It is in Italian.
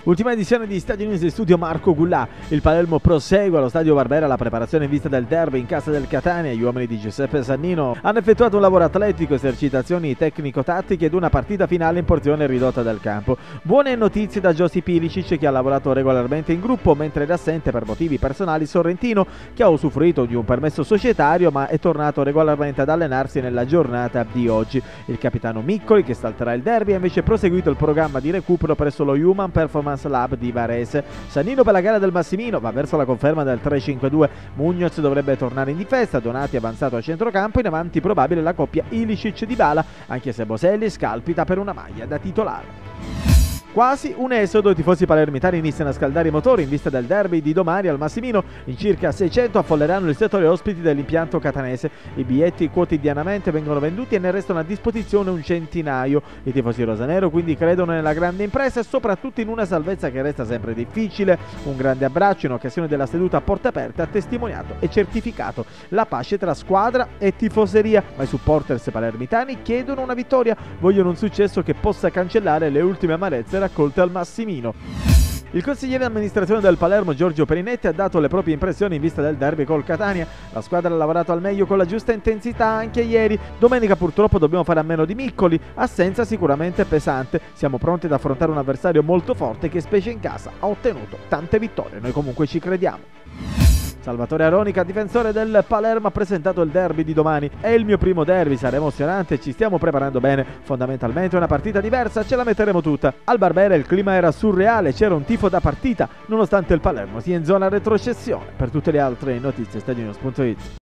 Ultima edizione di Stadio News in studio Marco Gullà. Il Palermo prosegue allo stadio Barbera la preparazione in vista del derby in casa del Catania. Gli uomini di Giuseppe Sannino hanno effettuato un lavoro atletico, esercitazioni tecnico-tattiche ed una partita finale in porzione ridotta del campo. Buone notizie da Josip Ilicic, che ha lavorato regolarmente in gruppo, mentre era assente per motivi personali Sorrentino, che ha usufruito di un permesso societario ma è tornato regolarmente ad allenarsi nella giornata di oggi. Il capitano Miccoli, che salterà il derby, ha invece proseguito il programma di recupero presso lo Human Performance Lab di Varese. Sannino per la gara del Massimino va verso la conferma del 3-5-2. Muñoz dovrebbe tornare in difesa, Donati avanzato a centrocampo, in avanti probabile la coppia Ilicic-Dybala, anche se Boselli scalpita per una maglia da titolare. Quasi un esodo, i tifosi palermitani iniziano a scaldare i motori in vista del derby di domani al Massimino. In circa 600 affolleranno il settore ospiti dell'impianto catanese. I biglietti quotidianamente vengono venduti e ne restano a disposizione un centinaio. I tifosi rosanero quindi credono nella grande impresa e soprattutto in una salvezza che resta sempre difficile. Un grande abbraccio in occasione della seduta a porte aperte ha testimoniato e certificato la pace tra squadra e tifoseria, ma i supporters palermitani chiedono una vittoria, vogliono un successo che possa cancellare le ultime amarezze raccolte al Massimino. Il consigliere di amministrazione del Palermo Giorgio Perinetti ha dato le proprie impressioni in vista del derby col Catania. La squadra ha lavorato al meglio con la giusta intensità anche ieri. Domenica purtroppo dobbiamo fare a meno di Miccoli, assenza sicuramente pesante. Siamo pronti ad affrontare un avversario molto forte che, specie in casa, ha ottenuto tante vittorie. Noi comunque ci crediamo. Salvatore Aronica, difensore del Palermo, ha presentato il derby di domani. È il mio primo derby, sarà emozionante, ci stiamo preparando bene. Fondamentalmente è una partita diversa, ce la metteremo tutta. Al Barbera il clima era surreale, c'era un tifo da partita, nonostante il Palermo sia in zona retrocessione. Per tutte le altre notizie, stadionews.it.